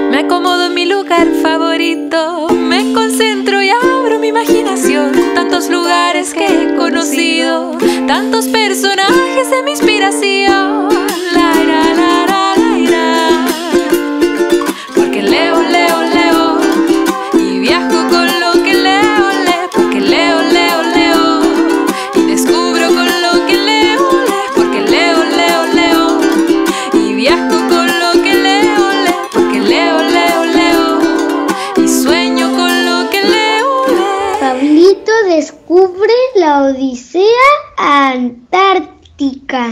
Me acomodo en mi lugar favorito, me concentro y abro mi imaginación. Tantos lugares que he conocido, tantos personajes de mi inspiración. La, la, la, la, la, la. Porque leo, leo, leo y viajo con lo que leo, leo. Porque leo, leo, leo y descubro con lo que leo, leo. Porque leo, leo, leo y viajo con lo que leo, leo. Porque leo, leo, leo y sueño con lo que leo, leo. Pablito descubre la Odisea Antártica.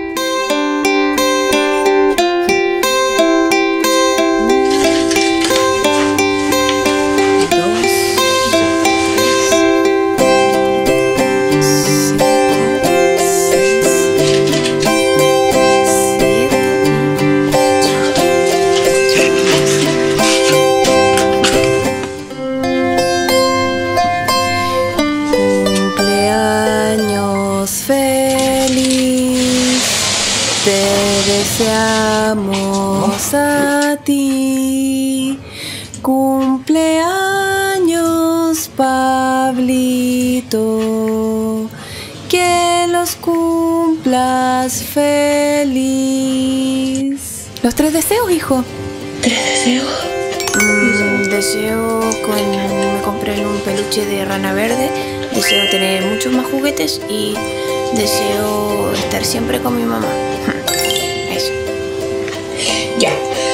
Deseamos a ti, cumpleaños Pablito, que los cumplas feliz. Los 3 deseos, hijo. ¿3 deseos? Deseo me compré un peluche de rana verde, deseo tener muchos más juguetes y deseo estar siempre con mi mamá. Eso. Ya.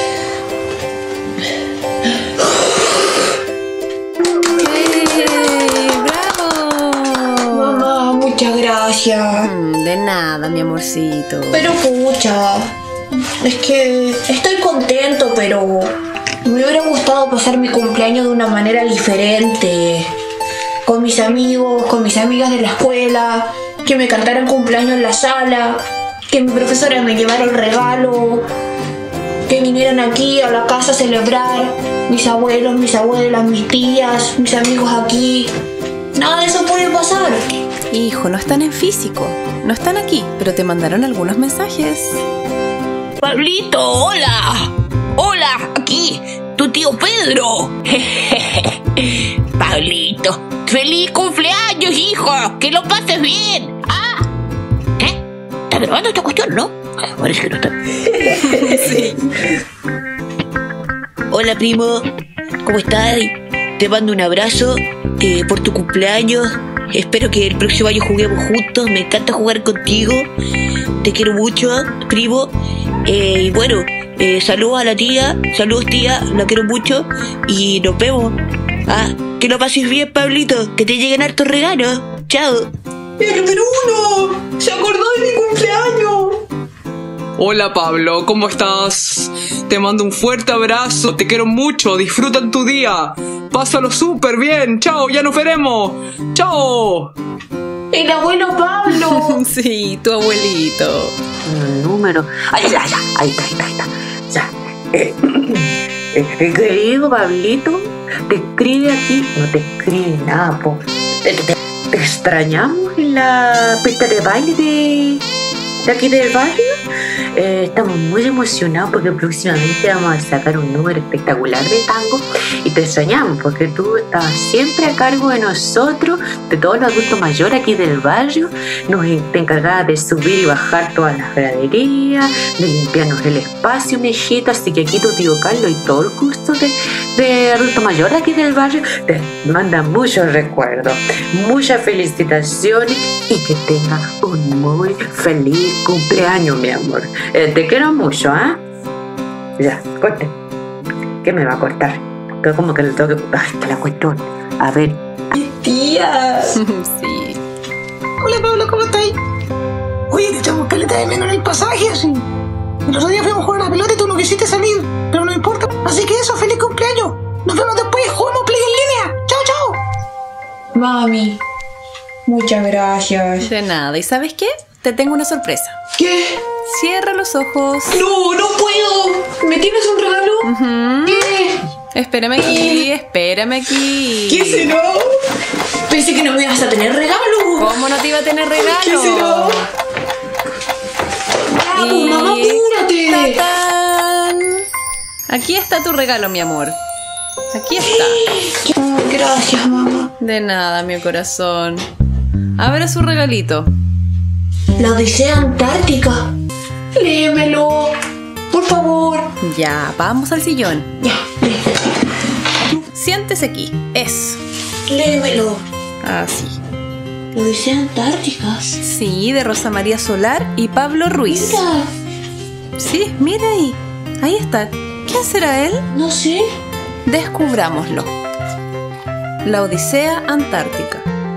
¡Bravo! Mamá, muchas gracias. De nada, mi amorcito. Pero pucha, es que estoy contento, pero me hubiera gustado pasar mi cumpleaños de una manera diferente. Con mis amigos, con mis amigas de la escuela, que me cantaran cumpleaños en la sala, que mi profesora me llevara el regalo, que vinieran aquí a la casa a celebrar, mis abuelos, mis abuelas, mis tías, mis amigos aquí. Nada de eso puede pasar. Hijo, no están en físico, no están aquí, pero te mandaron algunos mensajes. Pablito, hola. Hola, aquí, tu tío Pedro. Pablito, feliz cumpleaños, hijo. Que lo pases bien. Ah, ¿qué? ¿Está grabando esta cuestión, no? Parece que no está. Sí. Hola, primo. ¿Cómo estás? Te mando un abrazo por tu cumpleaños. Espero que el próximo año juguemos juntos. Me encanta jugar contigo. Te quiero mucho, primo. Y bueno, saludos a la tía. Saludos, tía. La quiero mucho. Y nos vemos. Ah, que lo pases bien, Pablito. Que te lleguen hartos regalos. Chao. ¡El Bruno! ¡Se acordó de mi cumpleaños! Hola Pablo, ¿cómo estás? Te mando un fuerte abrazo, te quiero mucho, disfruta en tu día. Pásalo súper bien, chao, ya nos veremos. Chao. ¡El abuelo Pablo! Sí, tu abuelito. Un número. Ahí está. Ya. Querido Pablito, te escribe aquí, no te escribe nada, po. Te extrañamos en la pista de baile de aquí del barrio. Estamos muy emocionados porque próximamente vamos a sacar un número espectacular de tango y te extrañamos porque tú estabas siempre a cargo de nosotros, de todos los adultos mayores aquí del barrio. Te encargabas de subir y bajar todas las graderías, de limpiarnos el espacio, mijito. Así que aquí tu tío Carlos y todo el gusto de adulto mayor aquí del barrio te manda muchos recuerdos, muchas felicitaciones y que tenga un muy feliz cumpleaños, mi amor. Te quiero mucho, ¿ah? Ya, corte. ¿Qué me va a cortar? Que como que le tengo que... ¡Ay, que la cuestión! A ver. ¡Tía! Sí. Hola Pablo, ¿cómo estáis? Oye, te echamos caleta de menos en el pasaje, así. El otro día fuimos a jugar a la pelota y tú no quisiste salir, pero no importa. Así que eso, feliz cumpleaños. Nos vemos después, jugamos Play en línea. Chao, chao. Mami, muchas gracias. De nada, ¿y sabes qué? Te tengo una sorpresa. ¿Qué? Cierra los ojos. ¡No, no puedo! ¿Me tienes un regalo? ¿Qué? Espérame aquí, espérame aquí. ¿Qué será? Pensé que no me ibas a tener regalo. ¿Cómo no te iba a tener regalo? ¿Qué será? ¡Vamos, mamá, apúrate! ¡Tatán! Aquí está tu regalo, mi amor. Aquí está. Gracias, mamá. De nada, mi corazón. Abra su regalito. La Odisea Antártica. Léemelo, por favor. Ya, vamos al sillón. Ya, Siéntese aquí. Eso. léemelo. Así. La Odisea Antártica. Sí, de Rosa María Solar y Pablo Ruiz. Mira, Sí, mira ahí. Ahí está. ¿Quién será él? no sé. Descubrámoslo. La Odisea Antártica.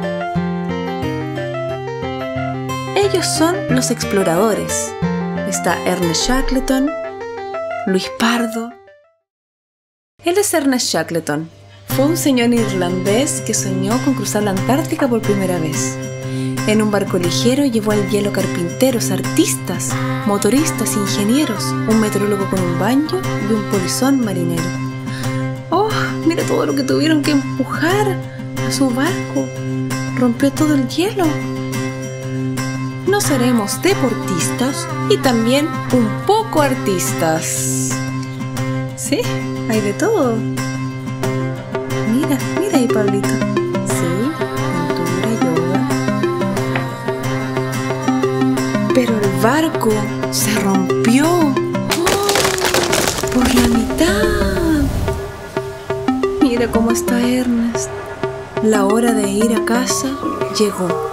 Ellos son los exploradores. Está Ernest Shackleton, Luis Pardo. Él es Ernest Shackleton. Fue un señor irlandés que soñó con cruzar la Antártica por primera vez. En un barco ligero llevó al hielo carpinteros, artistas, motoristas, ingenieros, un meteorólogo con un banjo y un polizón marinero. ¡Oh! Mira todo lo que tuvieron que empujar a su barco. Rompió todo el hielo. No seremos deportistas y también un poco artistas. Sí, hay de todo. Mira, mira ahí, Pablito. Sí, pintura, yoga. Pero el barco se rompió. ¡Oh! Por la mitad. Mira cómo está Ernest. La hora de ir a casa llegó.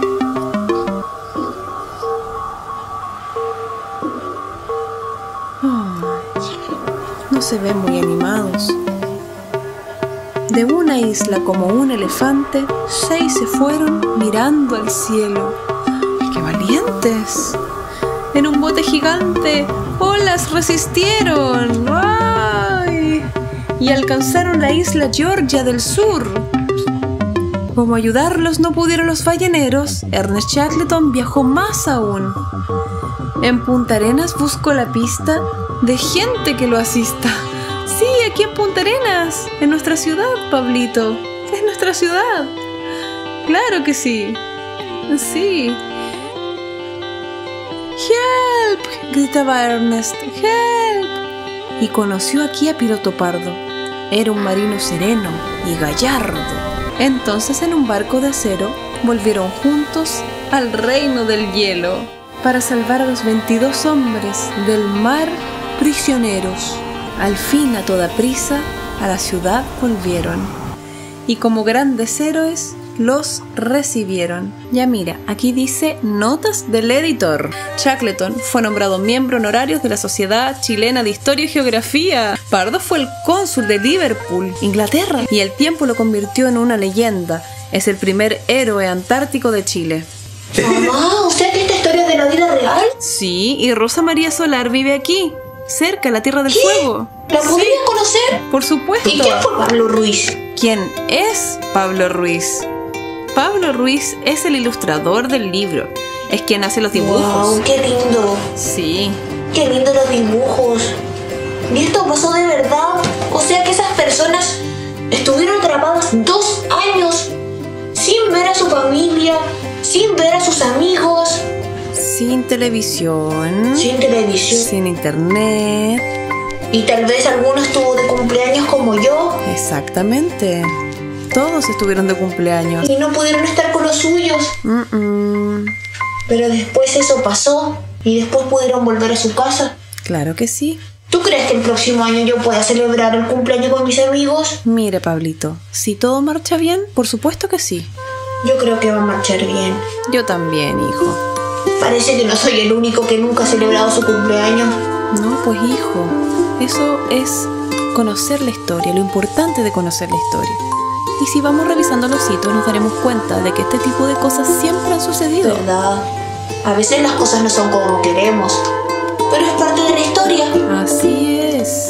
No se ven muy animados. De una isla como un elefante, 6 se fueron mirando al cielo. ¡Qué valientes! En un bote gigante, olas resistieron. ¡Ay! Y alcanzaron la isla Georgia del Sur. Como ayudarlos no pudieron los balleneros, Ernest Shackleton viajó más aún. En Punta Arenas buscó la pista de gente que lo asista. Sí, aquí en Punta Arenas, en nuestra ciudad, Pablito. Es nuestra ciudad. Claro que sí. Sí. ¡Help! Gritaba Ernest. ¡Help! Y conoció aquí a Piloto Pardo. Era un marino sereno y gallardo. Entonces, en un barco de acero, volvieron juntos al reino del hielo para salvar a los 22 hombres del mar prisioneros. Al fin, a toda prisa, a la ciudad volvieron. Y como grandes héroes, los recibieron. Ya mira, aquí dice notas del editor. Shackleton fue nombrado miembro honorario de la Sociedad Chilena de Historia y Geografía. Pardo fue el cónsul de Liverpool, Inglaterra, y el tiempo lo convirtió en una leyenda. Es el primer héroe antártico de Chile. Mamá, ¿o sea que esta historia es de la vida real? Sí, y Rosa María Solar vive aquí, cerca de la Tierra del ¿Qué? Fuego. ¿La podría conocer? Por supuesto. ¿Y quién fue Pablo Ruiz? ¿Quién es Pablo Ruiz? Pablo Ruiz es el ilustrador del libro. Es quien hace los dibujos. Wow, qué lindo. Sí. Qué lindo los dibujos. ¿Y esto pasó de verdad? O sea que esas personas estuvieron atrapadas 2 años sin ver a su familia, sin ver a sus amigos. Sin televisión. Sin televisión. Sin internet. Y tal vez alguno estuvo de cumpleaños como yo. Exactamente. Todos estuvieron de cumpleaños. Y no pudieron estar con los suyos. Pero después eso pasó. Y después pudieron volver a su casa. Claro que sí. ¿Tú crees que el próximo año yo pueda celebrar el cumpleaños con mis amigos? Mire, Pablito, si todo marcha bien, por supuesto que sí. Yo creo que va a marchar bien. Yo también, hijo. Parece que no soy el único que nunca ha celebrado su cumpleaños. No, pues hijo, eso es conocer la historia, lo importante de conocer la historia. Y si vamos revisando los hitos nos daremos cuenta de que este tipo de cosas siempre han sucedido. ¿Verdad? A veces las cosas no son como queremos, pero es parte de la historia. Así es.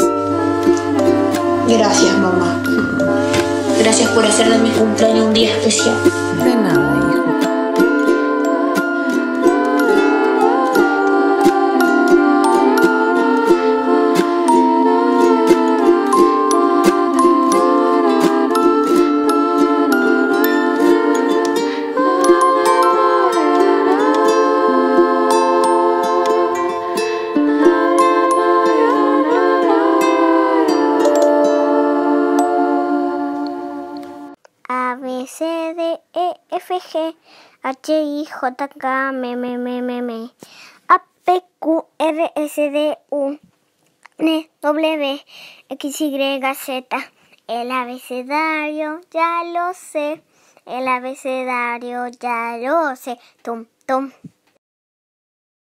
Gracias, mamá. Gracias por hacer de mi cumpleaños un día especial. De nada, hijo. A, B, C, D, E, F, G, H, I, J, K, M, A, P, Q, R, S, D, U, N, W, X, Y, Z. El abecedario ya lo sé. El abecedario ya lo sé. Tum, tum.